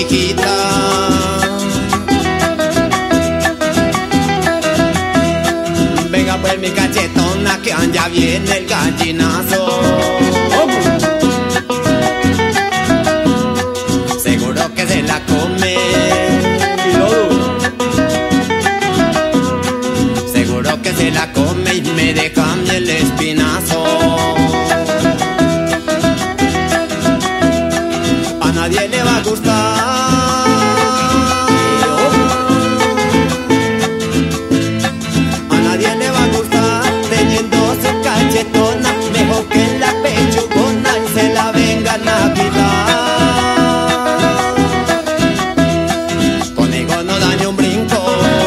mijita. Venga pues mi cachetona que ya viene el gallinazo. Seguro que se la come. Seguro que se la come y me deja el espinazo. A nadie le va a gustar. A nadie le va a gustar teniendo su cachetona. Mejor que la pechugona y se la vengan a quitar. Conmigo no da ni un brinco.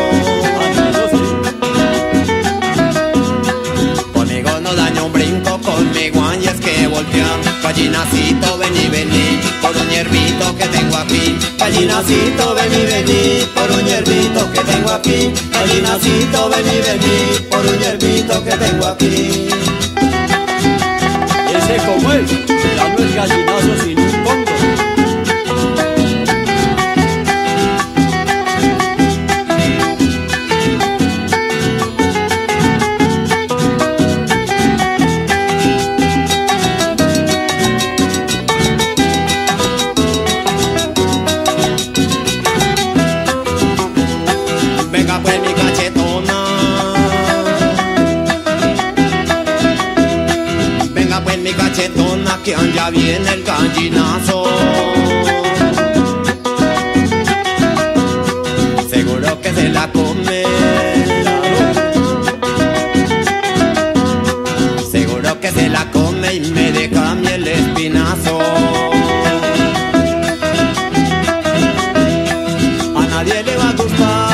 Conmigo no da ni un brinco. Conmigo y es que voltean. Gallinacito, vení, vení, por un hierbito que tengo aquí. Gallinacito, vení, vení, por un hierbito que tengo aquí. Gallinacito, vení, vení, por un hierbito que tengo aquí. Ese como es, ya no es gallinazo sino un pongo. Venga pues mi cachetona. Venga pues mi cachetona que ya viene el gallinazo. Seguro que se la come. Seguro que se la come y me deja a mí el espinazo. A nadie le va a gustar.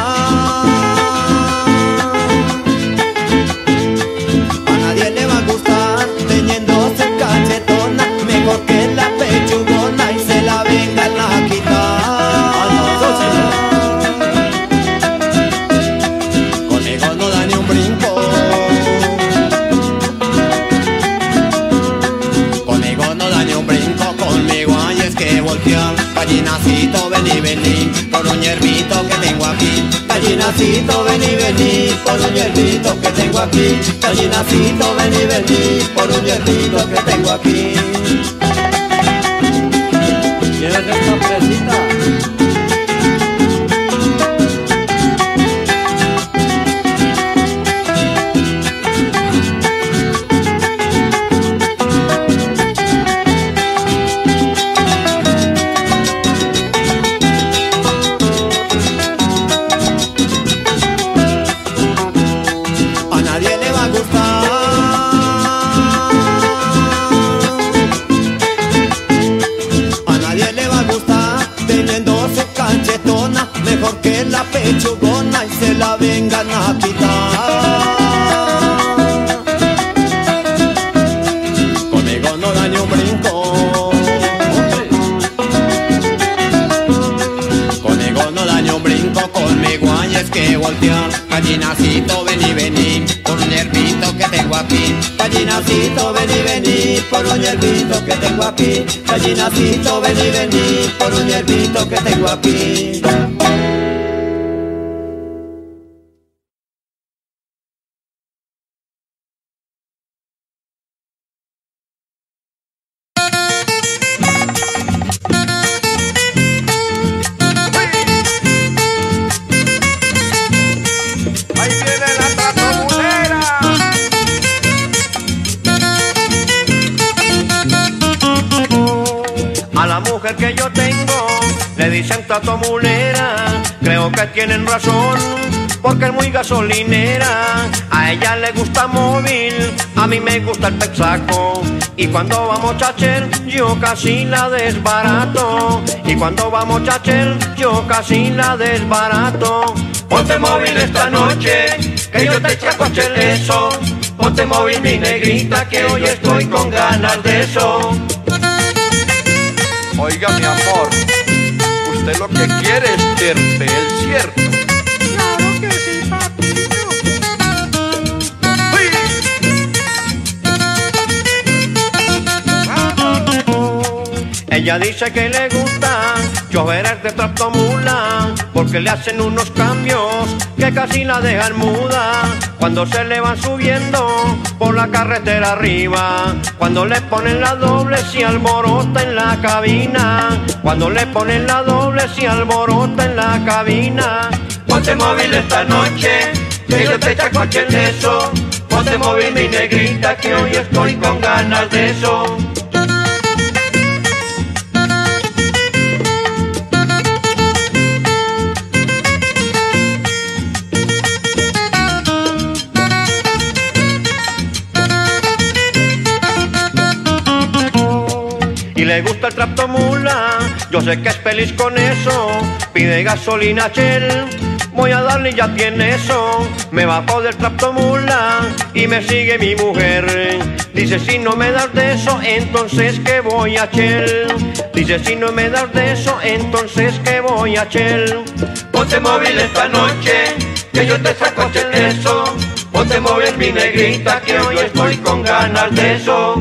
A nadie le va a gustar teniendo su cachetona. Mejor que la pechugona y se la vengan a quitar. Conmigo no da ni un brinco. Conmigo no da ni un brinco. Conmigo ay es que voltean. Gallinacito, vení, vení, por un hierbito que tengo aquí. Gallinacito, vení, vení, por un hierbito que tengo aquí. Gallinacito, vení, vení, por un hierbito que tengo aquí. ¿Quieres esta fresita? A nadie le va a gustar. A nadie le va a gustar teniendo su cachetona. Mejor que la pechugona y se la vengan a quitar. Conmigo no da ni un brinco. Conmigo no da ni un brinco. Conmigo ay es que voltear. Gallinacito, vení, vení, por un hierbito que tengo aquí. Gallinacito, vení, vení, por un hierbito que tengo aquí. Gallinacito, vení, vení, por un hierbito que tengo aquí. Ahí viene la tractomulera. A la mujer que yo tengo le dicen tractomulera. Creo que tienen razón porque es muy gasolinera. A ella le gusta móvil, a mí me gusta el texaco. Y cuando vamos chacher, yo casi la desbarato. Y cuando vamos chacher, yo casi la desbarato. Ponte móvil esta noche, que yo te chacoche eso. Ponte móvil mi negrita, que hoy estoy con ganas de eso. Oiga mi amor, usted lo que quiere es terpel, ¿cierto? Claro que sí, papito. Ella dice que le gusta choferes de tractomula, porque le hacen unos cambios que casi la dejan muda. Cuando se le van subiendo por la carretera arriba, cuando le ponen la doble si alborota en la cabina, cuando le ponen la doble si alborota en la cabina. Ponte móvil esta noche, que yo te chacoche en eso. Ponte móvil mi negrita, que hoy estoy con ganas de eso. Y le gusta el tractomula, yo sé que es feliz con eso. Pide gasolina Shell, voy a darle y ya tiene eso. Me bajo del tractomula y me sigue mi mujer. Dice si no me das de eso, entonces que voy a Shell. Dice si no me das de eso, entonces que voy a Shell. Ponte móvil esta noche, que yo te saco de eso. Ponte móvil mi negrita, que hoy estoy con ganas de eso.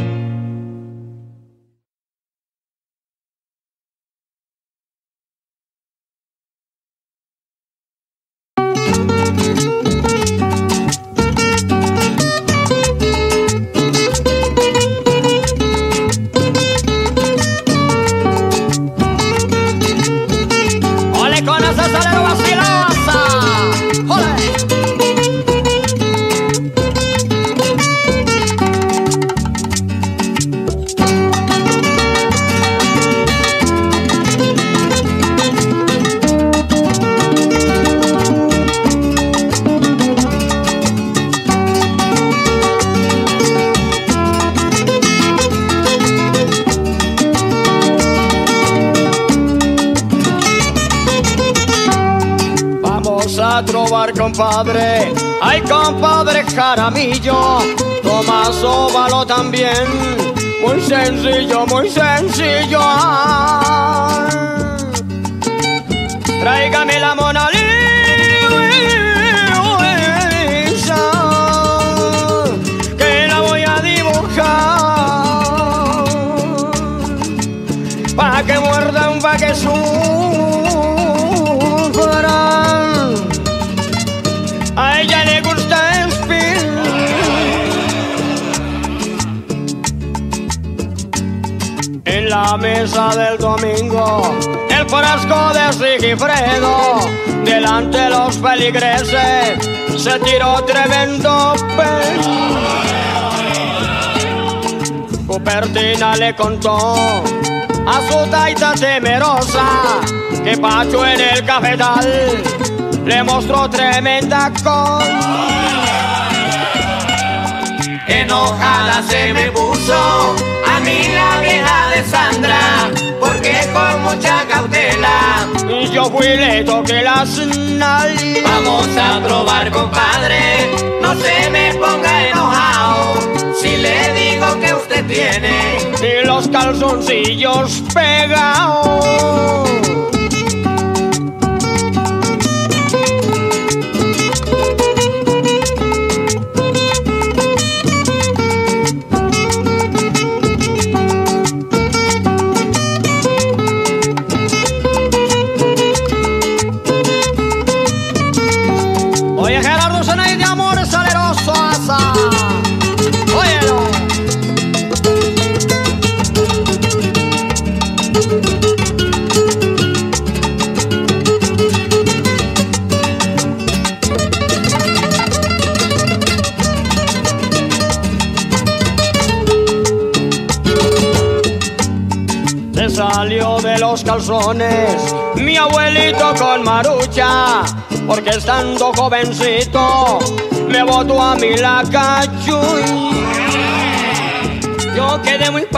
Trobar compadre, ay compadre Jaramillo, Tomás Óvalo también, muy sencillo, muy sencillo. Tráigame la Mona Lisa, que la voy a dibujar, pa' que muerdan, pa' que a ella le gusta espir. En la mesa del domingo, el frasco de Sigifredo, delante de los feligreses, se tiró tremendo pez. Cupertina le contó a su taita temerosa que Pacho en el cafetal le mostró tremenda cosa. Enojada se me puso a mí la vieja de Sandra, porque con mucha cautela y yo fui y le toqué las nalgas. Vamos a probar, compadre, no se me ponga enojado si le digo que usted tiene y los calzoncillos pegados. Salió de los calzones mi abuelito con Marucha, porque estando jovencito me botó a mí la cachuy. Yo quedé muy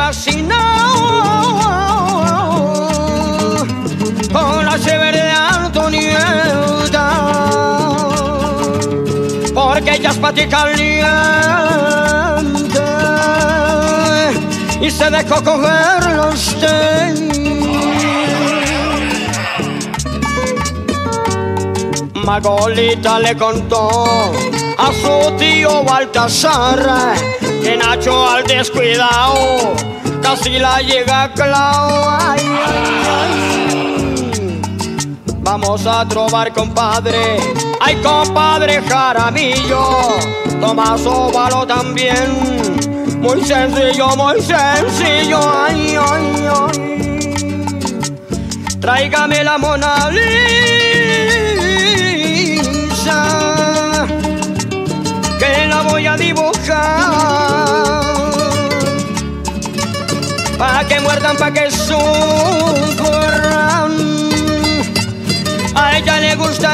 fascinado con la chévere de Antonieta, porque ella es pati caliente y se dejó coger los tenis. Magolita le contó a su tío Baltasar que Nacho al descuidado casi la llega a clavar. Ay, ay, ay. vamos a trobar, compadre. Ay, compadre Jaramillo, Tomás Óvalo también. Muy sencillo, muy sencillo. Ay, ay, ay. Tráigame la Mona Lisa, que la voy a dibujar, pa' que muerdan, pa' que sufran. A ella le gusta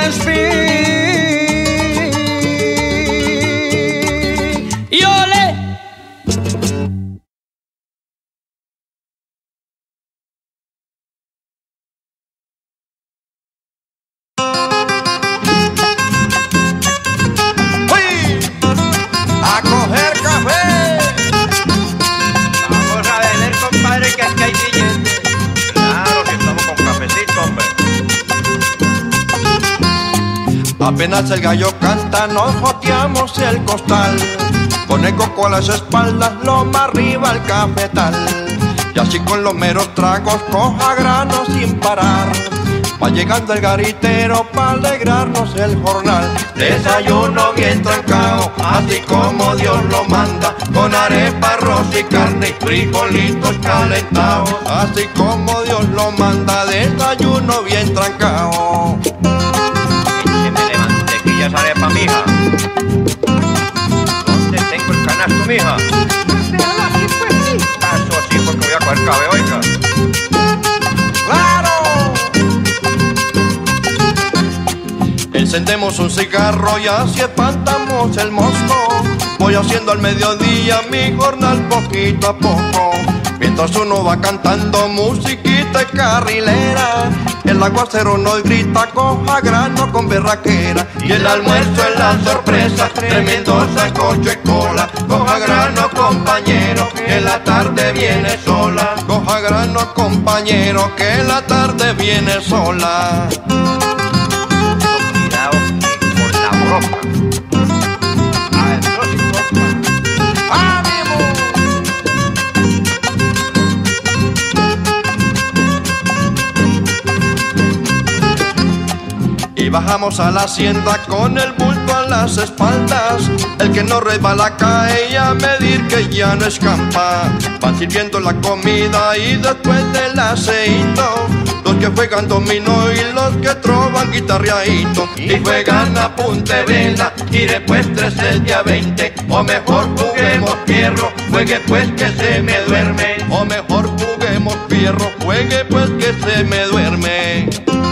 y ole. Apenas el gallo canta, nos joteamos el costal, con el coco a las espaldas, lo más arriba el cafetal. Y así con los meros tragos, coja grano sin parar. Va llegando el garitero pa' alegrarnos el jornal. Desayuno bien trancao, así como Dios lo manda, con arepa, arroz y carne, frijolitos calentados. Así como Dios lo manda, desayuno bien trancao. Esa arepa, mija. ¿Dónde tengo el canasto, mija? Déjalo aquí, pues sí. Eso sí, porque voy a coger cabe, oiga. ¡Claro! Encendemos un cigarro y así espantamos el mosco. Voy haciendo al mediodía mi jornal poquito a poco, mientras uno va cantando musiquita carrilera. El aguacero nos grita, coja grano con berraquera. Y el almuerzo es la sorpresa, tremendo sancocho y cola. Coja grano, compañero, que la tarde viene sola. Coja grano, compañero, que la tarde viene sola. Cuidado con la broca. ¡Ánimo! Y bajamos a la hacienda con el bulto a las espaldas. El que no resbala cae y a medir que ya no escampa. Van sirviendo la comida y después del aseíto, los que juegan dominó y los que trovan guitarreadito. Y juegan a punta de vela y después 3 el día 20. O mejor juguemos fierro, juegue pues que se me duerme. O mejor juguemos fierro, juegue pues que se me duerme.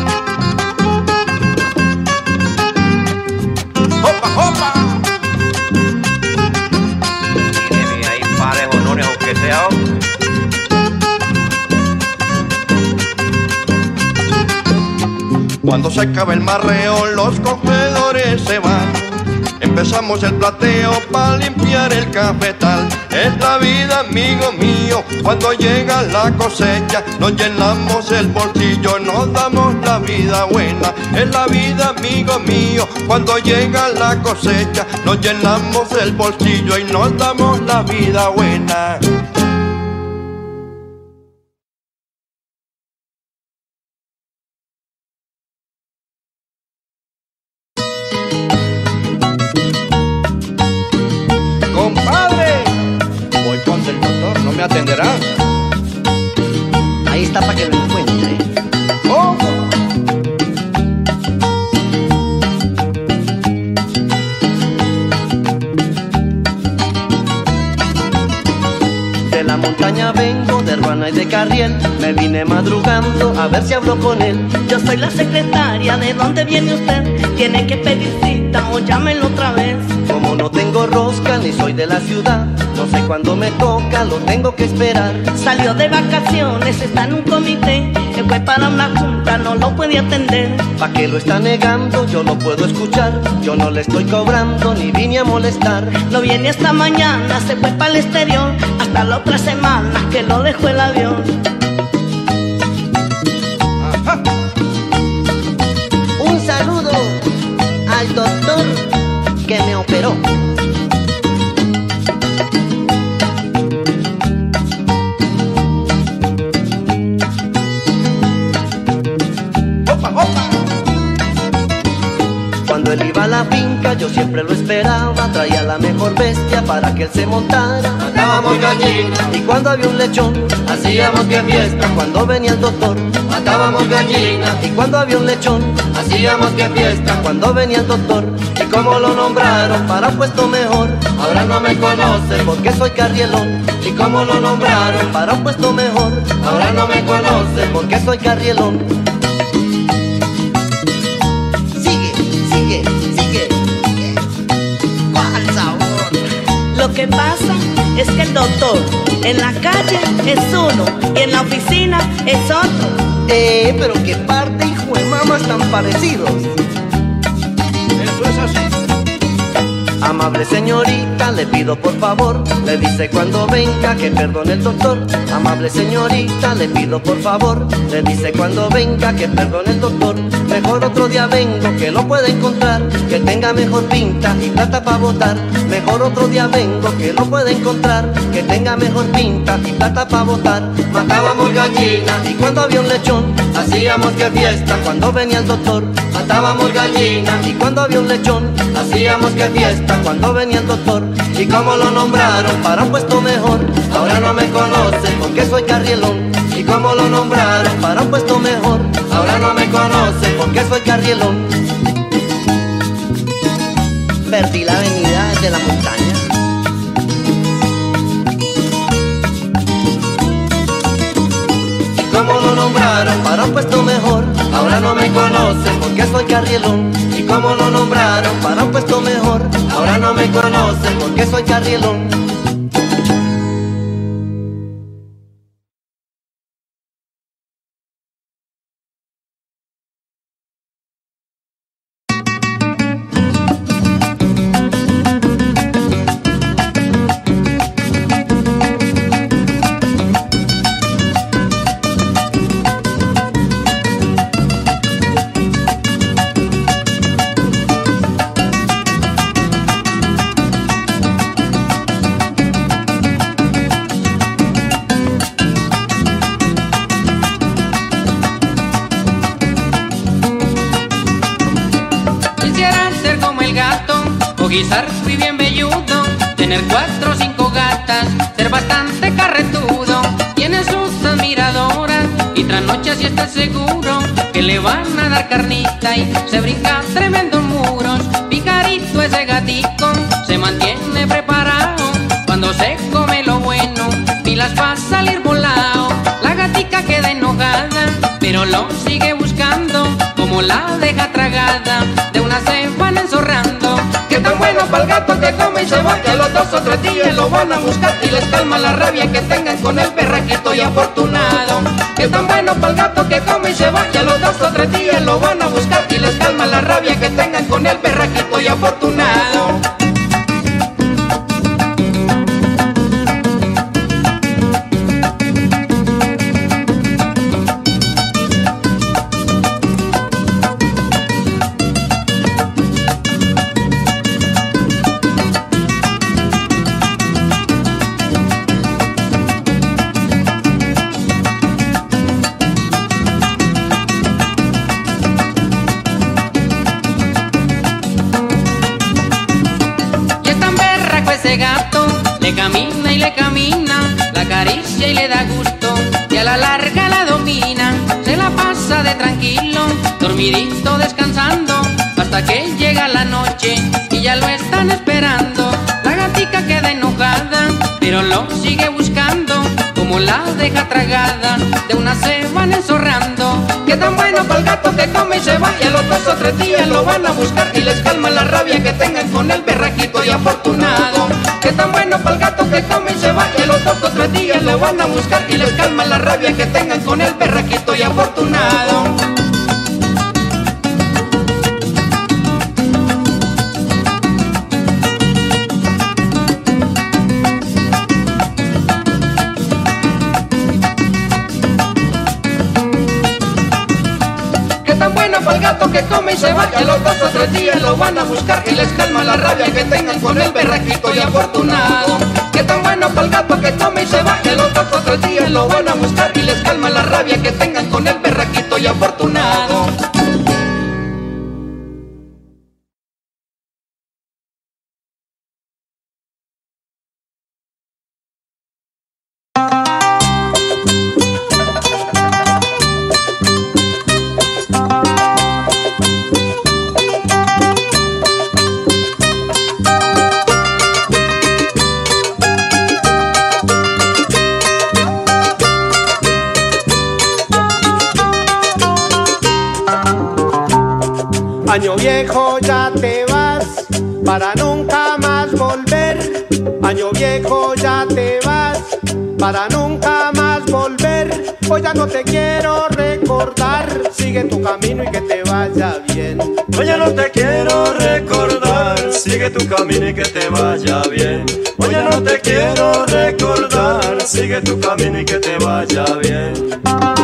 ¡Opa, opa! Mire, ahí pares honores aunque sea hombre. Cuando se acaba el marreo, los cogedores se van. Empezamos el plateo para limpiar el cafetal. Es la vida, amigo mío, cuando llega la cosecha, nos llenamos el bolsillo, nos damos la vida buena. Es la vida, amigo mío, cuando llega la cosecha, nos llenamos el bolsillo y nos damos la vida buena. Compadre, voy con el doctor, ¿no me atenderá? Ahí está para que lo encuentre. ¿Cómo? De la montaña vengo, de Ruana y de Carriel. Me vine madrugando a ver si hablo con él. Yo soy la secretaria, ¿de dónde viene usted? Tiene que pedir cita o llámenlo otra vez. Como no tengo rosca ni soy de la ciudad, no sé cuándo me toca, lo tengo que esperar. Salió de vacaciones, está en un comité, que fue para una junta, no lo puede atender. ¿Pa' qué lo está negando? Yo lo puedo escuchar. Yo no le estoy cobrando ni vine a molestar. No viene esta mañana, se fue para el exterior, hasta la otra semana que lo dejó el avión. Ajá. Un saludo al doctor que me operó. Opa, opa. él iba a la finca yo siempre lo esperaba, traía la mejor bestia para que él se montara. Matábamos gallinas Y cuando había un lechón, hacíamos que fiesta. cuando venía el doctor. Matábamos gallinas Y cuando había un lechón, hacíamos que fiesta. cuando venía el doctor. Y como lo nombraron Para un puesto mejor, ahora no me conoce. porque soy carrielón. Y como lo nombraron Para un puesto mejor, ahora no me conoce. porque soy carrielón. Sigue, sigue, sigue. ¿Cuál sabor? Lo que pasa es que el doctor en la calle es uno y en la oficina es otro. Pero qué parte, hijo de mamá, están parecidos. Eso es así. Amable señorita, le pido por favor, le dice cuando venga que perdone el doctor. Amable señorita, le pido por favor, le dice cuando venga que perdone el doctor. Mejor otro día vengo, que lo pueda encontrar, que tenga mejor pinta y plata para votar. Mejor otro día vengo, que lo pueda encontrar, que tenga mejor pinta y plata para votar. Matábamos gallinas Y cuando había un lechón, hacíamos que fiesta. cuando venía el doctor. Matábamos gallinas Y cuando había un lechón, hacíamos que fiesta. cuando venía el doctor. Y como lo nombraron Para un puesto mejor, ahora no me conoce. porque soy carrielón. Y como lo nombraron Para un puesto mejor, ahora no me conoce. porque soy carrielón. Perdí la avenida de la montaña. Y como lo nombraron Para un puesto mejor, ahora no me conoce. porque soy carrielón. Y como lo nombraron Para un puesto mejor, ahora no me conoce. porque soy carrielón. Quisiera ser como el gato, o guisar muy bien velludo, tener 4 o 5 gatas, ser bastante carretudo. Tiene sus admiradoras y trasnocha si está seguro que le van a dar carnita y se brinca tremendos muros. Picarito ese gatito, se mantiene preparado cuando se come lo bueno, pilas pa' salir volado. La gatica queda enojada, pero lo sigue buscando, como la deja tragada, de una se van enzorrando. Que tan bueno pa'l gato que come y se va, que a los 2 o 3 días lo van a buscar y les calma la rabia que tengan con el berraquito y afortunado. Que tan bueno pa'l gato que come y se va, que a los 2 o 3 días lo van a buscar y les calma la rabia que tengan con el berraquito y afortunado. Ese gato le camina y le camina, la acaricia y le da gusto, y a la larga la domina. Se la pasa de tranquilo, dormidito descansando, hasta que llega la noche y ya lo están esperando. La gatica queda enojada, pero lo sigue buscando, como la deja tragada, de una se van enzorrando. Que tan bueno pa'l gato que come y se va, y a los 2 o 3 días lo van a buscar y les calma la rabia que tengan con el berraquito y afortunado. Que tan bueno pa'l gato que come y se va, y a los 2 o 3 días lo van a buscar y les calma la rabia que tengan con el berraquito y afortunado. Pa'l gato que come y se va, que a los 2 o 3 días lo van a buscar y les calma la rabia que tengan con el berraquito y afortunado. Que tan bueno pa'l gato que come y se va, que a los 2 o 3 días lo van a buscar y les calma la rabia que tengan con el berraquito y afortunado. Año viejo ya te vas para nunca más volver. Año viejo ya te vas para nunca más volver. Hoy ya no te quiero recordar, sigue tu camino y que te vaya bien. Hoy ya no te quiero recordar, sigue tu camino y que te vaya bien. Hoy ya no te quiero recordar, sigue tu camino y que te vaya bien.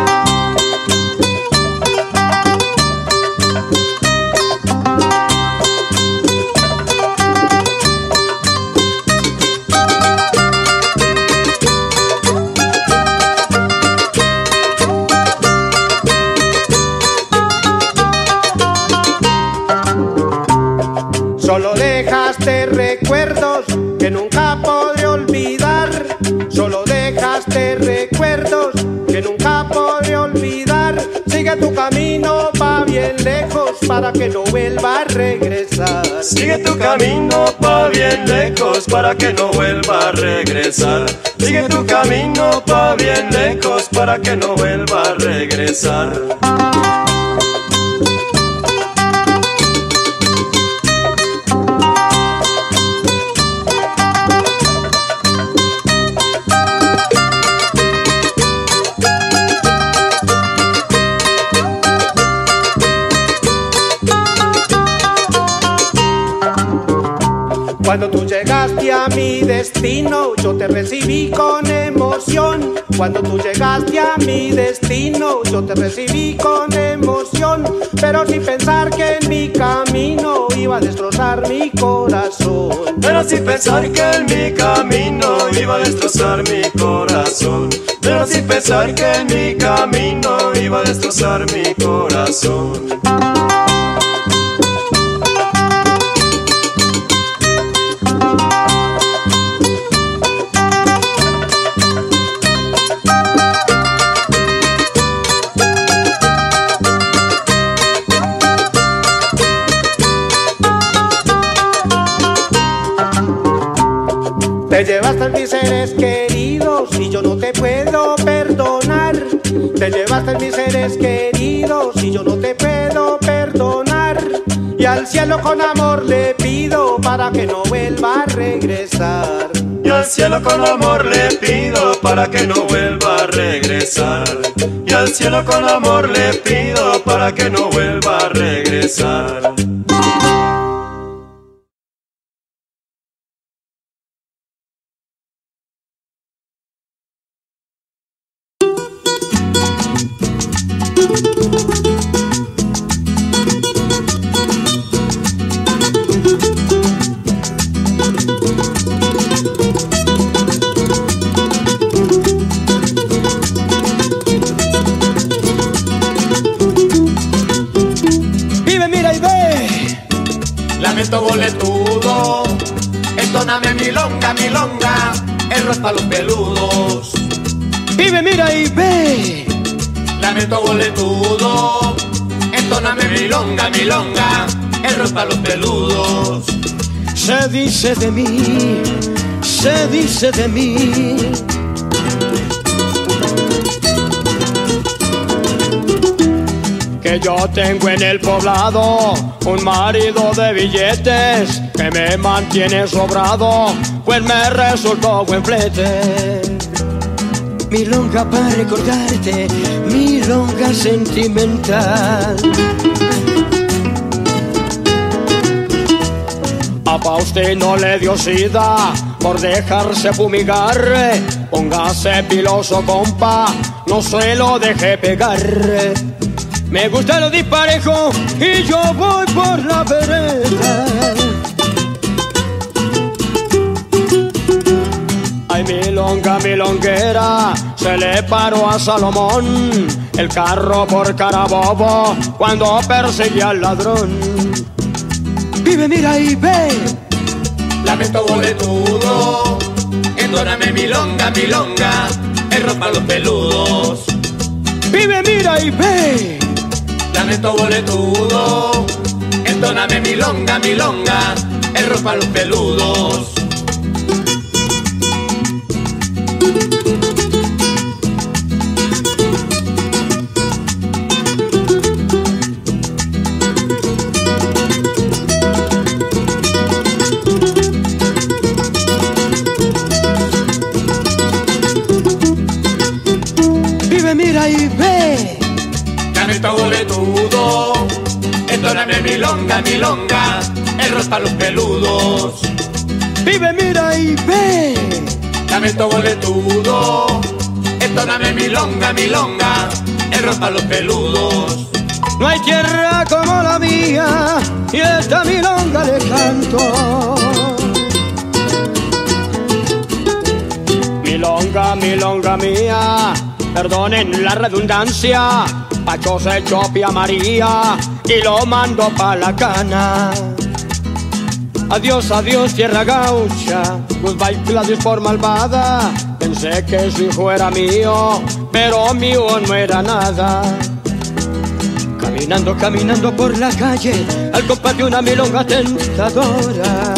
Solo dejaste recuerdos que nunca podré olvidar. Solo dejaste recuerdos que nunca podré olvidar. Sigue tu camino, va bien lejos para que no vuelva a regresar. Sigue tu camino, va bien lejos para que no vuelva a regresar. Sigue tu camino, va bien lejos para que no vuelva a regresar. Cuando tú llegaste a mi destino, yo te recibí con emoción. Cuando tú llegaste a mi destino, yo te recibí con emoción. Pero sin pensar que en mi camino iba a destrozar mi corazón. Pero sin pensar que en mi camino iba a destrozar mi corazón. Pero sin pensar que en mi camino iba a destrozar mi corazón. Te llevaste a mis seres queridos y yo no te puedo perdonar. Te llevaste a mis seres queridos y yo no te puedo perdonar. Y al cielo con amor le pido para que no vuelva a regresar. Y al cielo con amor le pido para que no vuelva a regresar. Y al cielo con amor le pido para que no vuelva a regresar. Lamento boletudo, entóname milonga, milonga, el rock pa' los peludos. Vive, mira y ve. Lamento boletudo, entóname milonga, milonga, el rock pa' los peludos. Se dice de mí, se dice de mí. Que yo tengo en el poblado un marido de billetes que me mantiene sobrado, pues me resultó buen flete. Milonga para recordarte, milonga sentimental. A Faustino le dio sida por dejarse fumigar. Póngase piloso, compa, no se lo deje pegar. Me gusta lo disparejo y yo voy por la vereda. Ay, milonga, milonguera, se le paró a Salomón el carro por carabobo cuando perseguía al ladrón. Vive, mira y ve. Lamento boletudo, entóname milonga, milonga, el rock pa' los peludos. Vive, mira y ve. Lamento boletudo, entóname milonga, milonga, el rock pa' los peludos. boletudo. Entóname milonga, milonga, el rock para los peludos. Vive, mira y ve. Lamento boletudo. Entóname milonga, milonga, el rock para los peludos. No hay tierra como la mía y esta milonga le canto. Milonga, milonga mía, perdonen la redundancia, Pacho se echó Pía María y lo mando pa' la cana. Adiós, adiós, tierra gaucha, goodbye Gladys por malvada. Pensé que su hijo era mío, pero mío no era nada. Caminando, caminando por la calle, al compás de una milonga tentadora.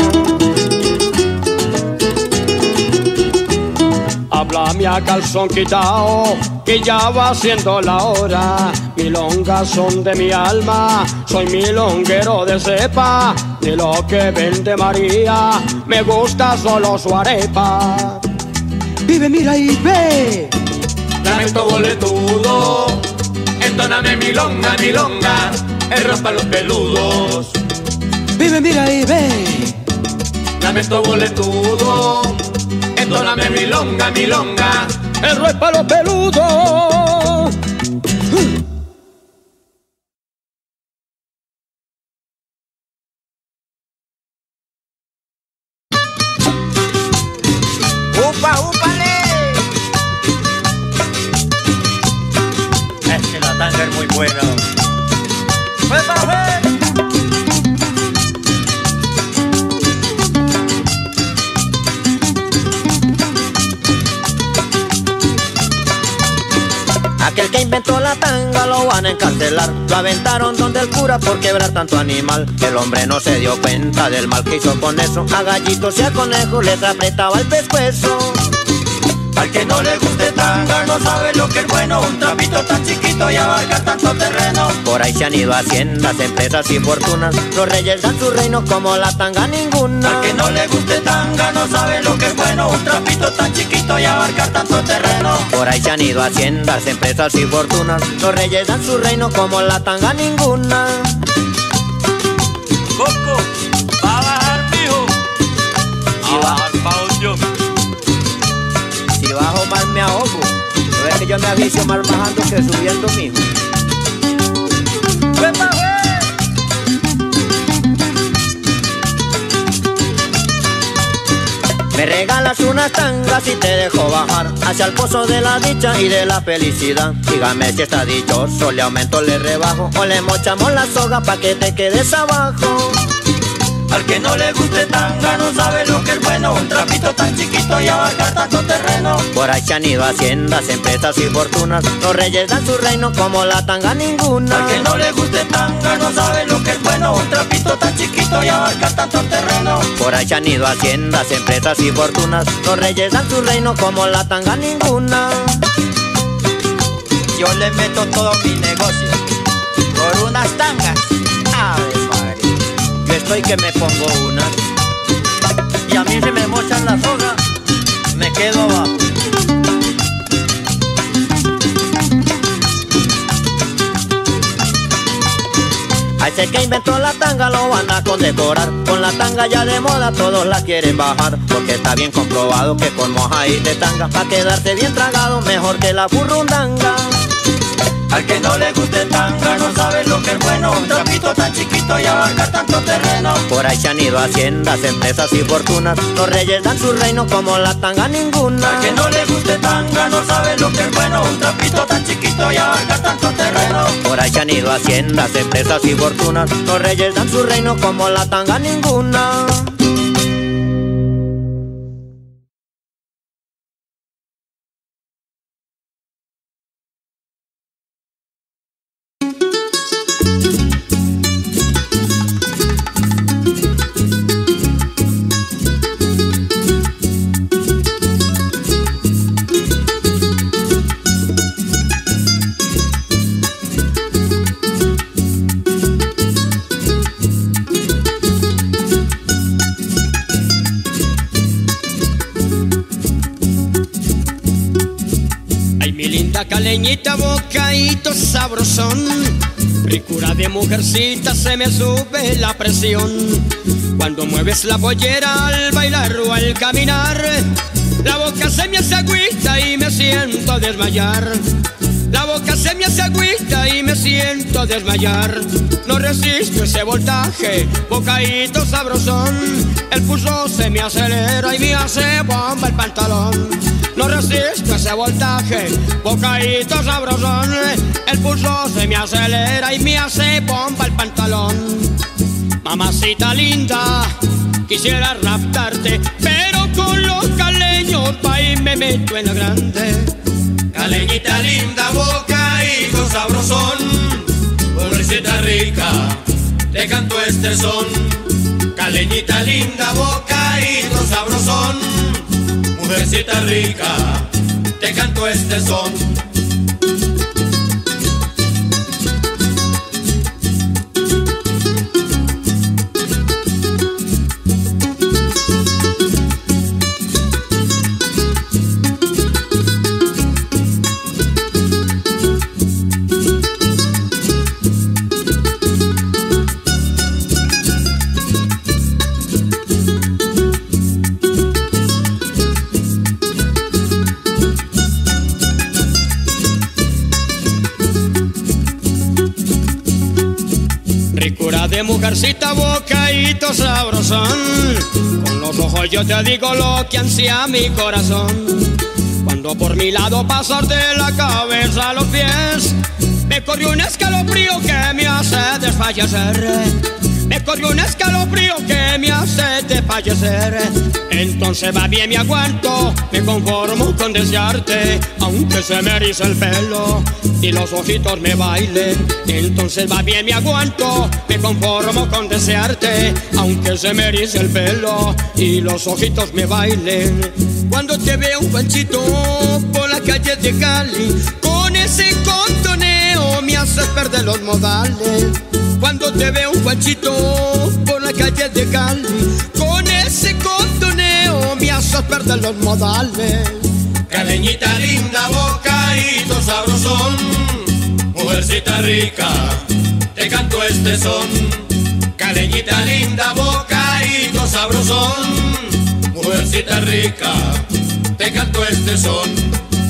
Háblame a calzón quitao, que ya va siendo la hora. Milongas son de mi alma, soy milonguero de cepa. De lo que vende María, me gusta solo su arepa. Vive, mira y ve. Lamento boletudo. Entóname milonga, milonga, el rock para los peludos. Vive, mira y ve. Lamento boletudo. Entóname milonga, milonga, el rock para los peludos. ¡Upa, upale! Es que la tanga es muy buena. ¡Upa, upa! Aquel que inventó la tanga lo van a encarcelar. Lo aventaron donde el cura por quebrar tanto animal. El hombre no se dio cuenta del mal que hizo con eso. A gallitos y a conejos les apretaba el pescuezo. Al que no le guste tanga no sabe lo que es bueno. Un trapito tan chiquito y abarcar tanto terreno. Por ahí se han ido haciendas, empresas y fortunas. Los reyes dan su reino como la tanga ninguna. Al que no le guste tanga no sabe lo que es bueno. Un trapito tan chiquito y abarcar tanto terreno. Por ahí se han ido haciendas, empresas y fortunas. Los reyes dan su reino como la tanga ninguna. Coco, va a bajar, mijo. Si bajar, yo. Si bajo mal me ahogo. No es que yo me aviso mal bajando que subiendo, mijo. ¡Uepa, Me regalas unas tangas y te dejo bajar hacia el pozo de la dicha y de la felicidad. Dígame si está dichoso, le aumento, le rebajo o le mochamos la soga pa' que te quedes abajo. Al que no le guste tanga no sabe lo que es bueno. Un trapito tan chiquito y abarcar tanto terreno. Por ahí se han ido haciendas, empresas y fortunas. Los reyes dan su reino como la tanga ninguna. Al que no le guste tanga no sabe lo que es bueno. Un trapito tan chiquito y abarcar tanto terreno. Por ahí se han ido haciendas, empresas y fortunas. Los reyes dan su reino como la tanga ninguna. Yo le meto todo mi negocio por unas tangas. ¡Ave María! Yo estoy que me pongo unas y a mí se me mochan la soga, me quedo abajo. A ese que inventó la tanga lo van a condecorar. Con la tanga ya de moda todos la quieren bajar. Porque está bien comprobado que con mojaís de tanga pa' quedarse bien tragado mejor que la burrundanga. Al que no le guste tanga no sabe lo que es bueno. Un trapito tan chiquito y abarcar tanto terreno. Por ahí se han ido haciendas, empresas y fortunas. Los reyes dan su reino como la tanga ninguna. Al que no le guste tanga no sabe lo que es bueno. Un trapito tan chiquito y abarcar tanto terreno. Por ahí se han ido haciendas, empresas y fortunas. Los reyes dan su reino como la tanga ninguna. Caleñita, bocadito sabrosón, Ricura de mujercita, se me sube la presión cuando mueves la pollera al bailar o al caminar. La boca se me hace agüita y me siento desmayar. La boca se me hace agüita y me siento desmayar. No resisto ese voltaje, bocadito sabrosón. El pulso se me acelera y me hace bomba el pantalón. No resisto ese voltaje, bocadito sabrosón. El pulso se me acelera y me hace bomba el pantalón. Mamacita linda, quisiera raptarte, pero con los caleños pa' y me meto en la grande. Caleñita linda, bocadito sabrosón, mujercita rica, te canto este son. Caleñita linda, bocadito sabrosón, mujercita rica, te canto este son. Ricura de mujercita, bocadito sabrosón. Con los ojos yo te digo lo que ansía mi corazón. Cuando por mi lado pasas de la cabeza a los pies, me corrió un escalofrío que me hace desfallecer. Me corrió un escalofrío que me hace desfallecer. Entonces va bien, me aguanto, me conformo con desearte, aunque se me erice el pelo y los ojitos me bailen. Entonces va bien, me aguanto, me conformo con desearte, aunque se me erice el pelo y los ojitos me bailen. Cuando te veo, un Panchito, por la calle de Cali, con ese contoneo me haces perder los modales. Cuando te veo, un Panchito, por la calle de Cali, con ese contoneo me haces perder los modales. Caleñita linda, bocadito sabrosón, mujercita rica, te canto este son. Caleñita linda, bocadito sabrosón, mujercita rica, te canto este son.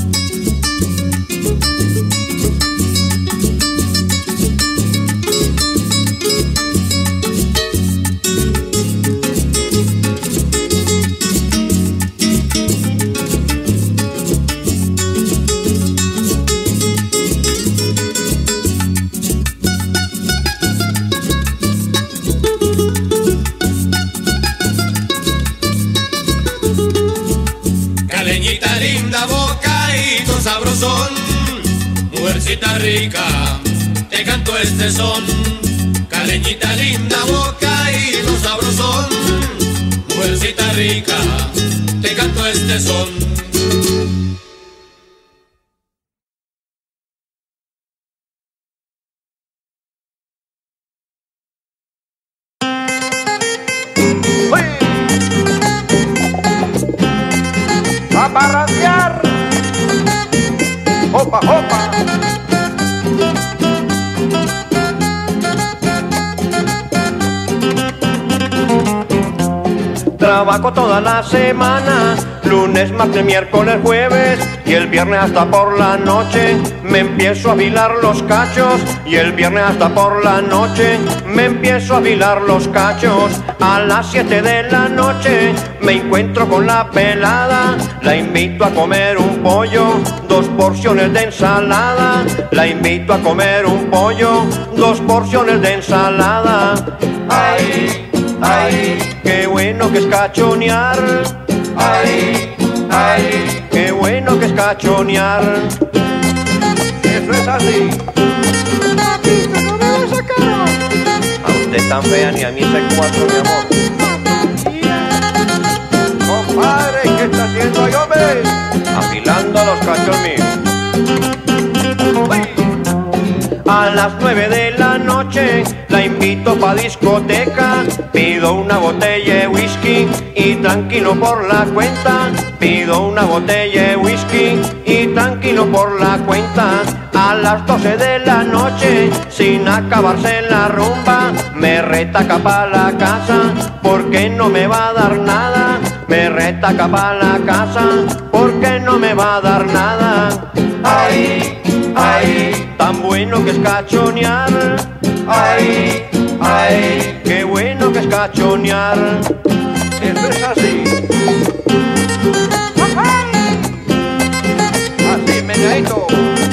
Caleñita linda, bocadito sabrosón, mujercita rica, te canto este son. Caleñita linda, bocadito sabrosón, mujercita rica, te canto este son. A parrandear, opa, opa. Trabajo toda la semana, lunes, martes, miércoles, jueves, y el viernes hasta por la noche me empiezo a afilar los cachos, y el viernes hasta por la noche me empiezo a afilar los cachos. A las 7 de la noche me encuentro con la pelada, la invito a comer un pollo, 2 porciones de ensalada. La invito a comer un pollo, 2 porciones de ensalada. Ay, ay, qué bueno que es cachonear. Ay, ay, qué bueno que es cachonear. Eso es así. Papito, no me vas a sacar. A usted tan fea ni a mí ese 4, mi amor. Compadre, ¿qué está haciendo ahí, hombre? Afilando los cachos míos. A las 9 de la noche la invito pa' discoteca, pido una botella de whisky y tranquilo por la cuenta. Pido una botella de whisky y tranquilo por la cuenta. a las 12 de la noche, sin acabarse la rumba, me retaca pa' la casa, porque no me va a dar nada. Me retaca pa' la casa, porque no me va a dar nada. Ay, ay, tan bueno que es cachonear. Ay, ay, qué bueno que es cachonear. Eso es así. Así, meneadito.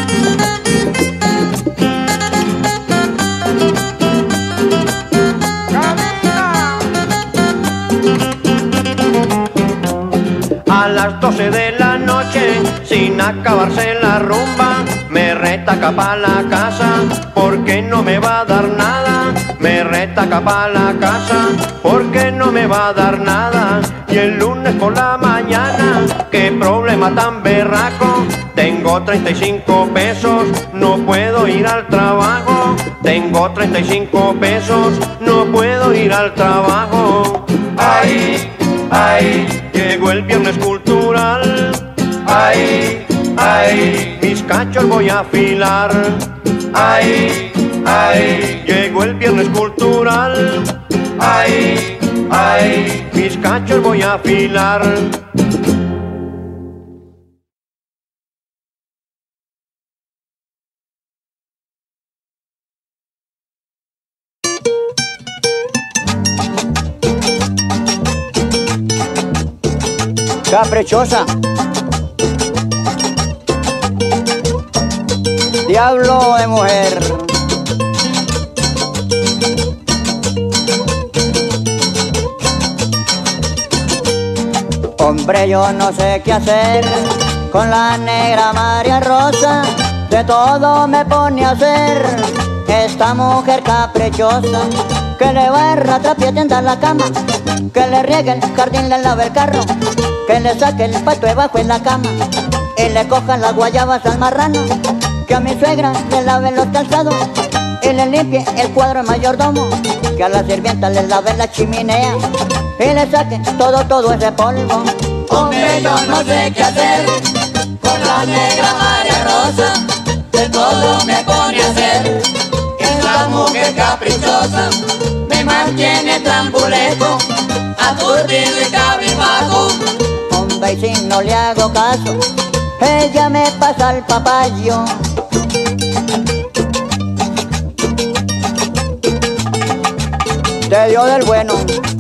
A las 12 de la noche, sin acabarse la rumba, me retaca pa' la casa, porque no me va a dar nada. Me retaca pa' la casa, porque no me va a dar nada. Y el lunes por la mañana, qué problema tan berraco. Tengo 35 pesos, no puedo ir al trabajo. Tengo 35 pesos, no puedo ir al trabajo. Ay, ay, llegó el viernes cultural. Ay, ay, mis cachos voy a afilar. Ay, ay, llegó el viernes cultural. Ay, ay, mis cachos voy a afilar. Caprichosa, diablo de mujer. Hombre, yo no sé qué hacer con la negra María Rosa, de todo me pone a hacer esta mujer caprichosa, que le barra, trapie, tienda la cama, que le riegue el jardín, le lave el carro, que le saque el pato debajo en la cama y le cojan las guayabas al marrano, que a mi suegra le lave los calzados y le limpie el cuadro de mayordomo, que a la sirvienta le lave la chimenea y le saque todo ese polvo. Hombre, yo no sé qué hacer con la negra María Rosa, de todo me pone a hacer esta mujer caprichosa, me mantiene trambuleco, aturdido y cabizbajo. Hombre, y si no le hago caso, ella me pasa el papayo. Te dio del bueno.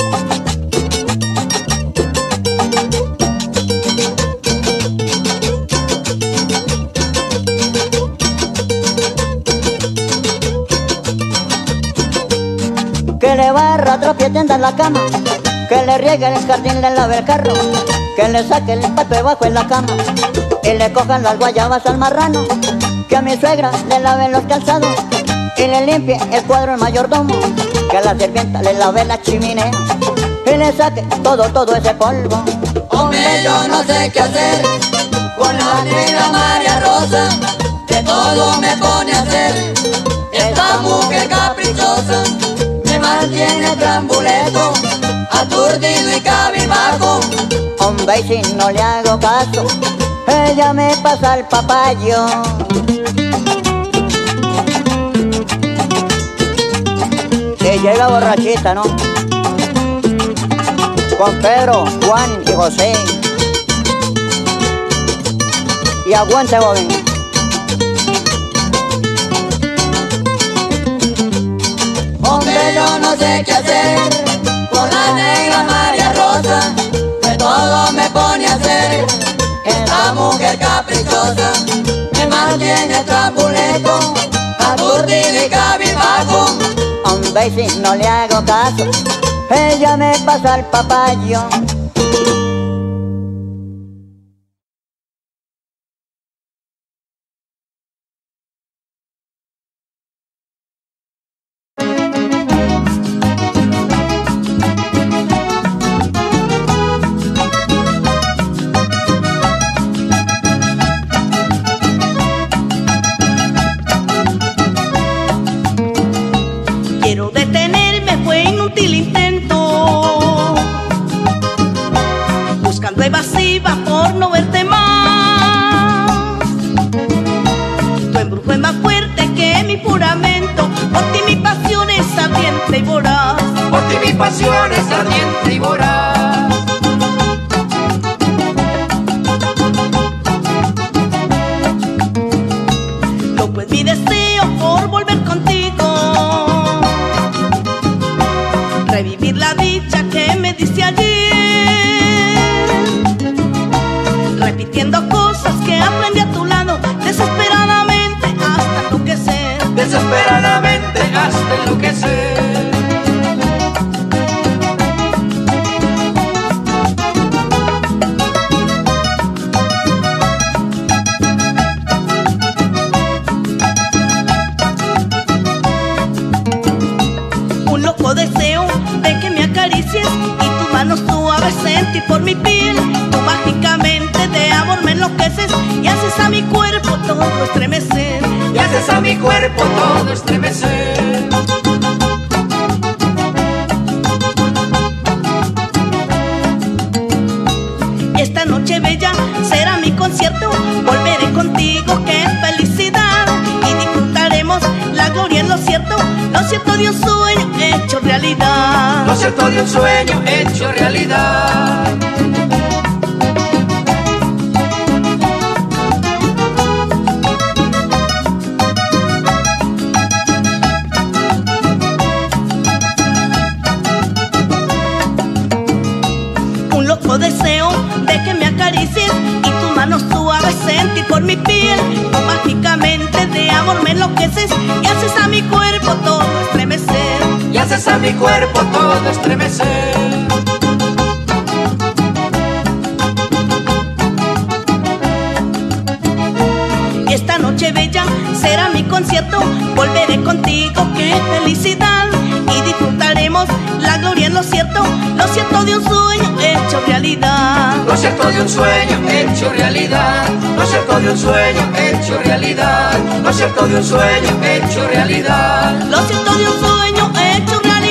Que le barra, trapie, tienda la cama, que le riegue el jardín, le lave el carro, que le saque el pato debajo en la cama y le cojan las guayabas al marrano, que a mi suegra le lave los calzados y le limpie el cuadro el mayordomo, que a la sirvienta le lave la chimenea y le saque todo ese polvo. Hombre, yo no sé qué hacer con la negra María Rosa, de todo me pone a hacer esta mujer caprichosa, me mantiene trambuleco, aturdido y cabizbajo. Hombre, y si no le hago caso, ella me pasa el papayo. Y llega borrachita, ¿no? Con Pedro, Juan y José. Y aguante, joven. Hombre, yo no sé qué hacer con la negra María Rosa, de todo me pone a hacer esta mujer caprichosa, me mantiene trambuleco, aturdido y cabizbajo. Hombre, y si no le hago caso, ella me pasa el papayo. Quiero detenerme, fue inútil intento, buscando evasiva por no verte más. Tu pasión es ardiente y voraz. Loco es mi deseo por volver contigo, revivir la dicha que me diste ayer, repitiendo cosas que aprendí a tu lado, desesperadamente hasta enloquecer. Desesperadamente hasta enloquecer. Un loco deseo de que me acaricies y tus manos suaves sentir por mi piel. Tú mágicamente de amor me enloqueces y haces a mi cuerpo todo estremecer. Y haces a mi cuerpo todo estremecer. Esta noche bella será mi concierto, volveré contigo, qué felicidad, y disfrutaremos la gloria en lo cierto de un sueño hecho realidad. Lo cierto de un sueño hecho realidad. Un loco deseo de que me acaricies y tus manos suaves sentir por mi piel. Tú mágicamente de amor me enloqueces y haces a mi cuerpo todo estremecer. Y haces a mi cuerpo todo estremecer. Esta noche bella será mi concierto, volveré contigo, qué felicidad, y disfrutaremos la gloria en lo cierto de un sueño hecho realidad. Lo cierto de un sueño hecho realidad. Lo cierto de un sueño hecho realidad. Lo cierto de un sueño hecho realidad. Lo cierto de un sueño hecho realidad.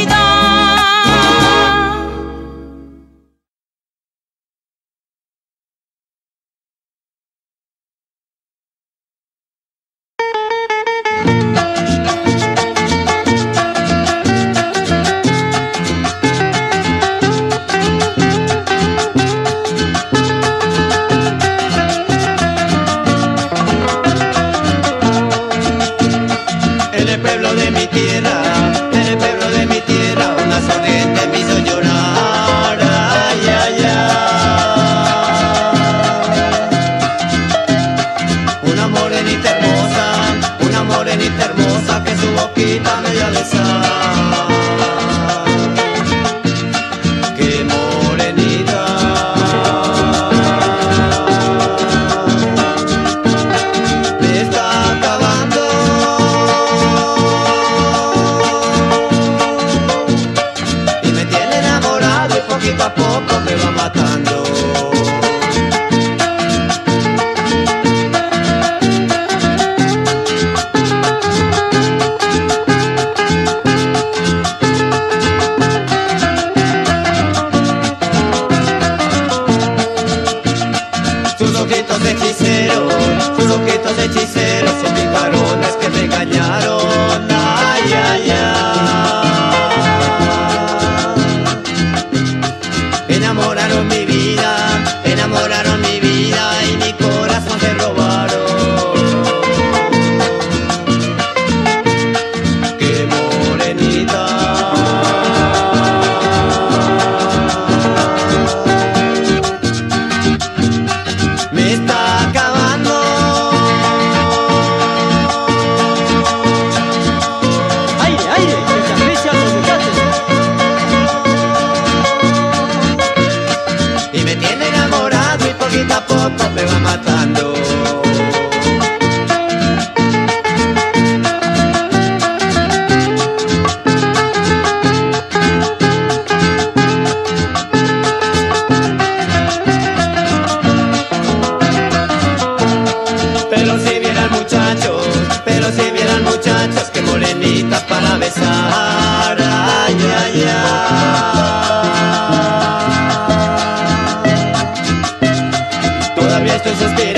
Todavía estoy suspirando.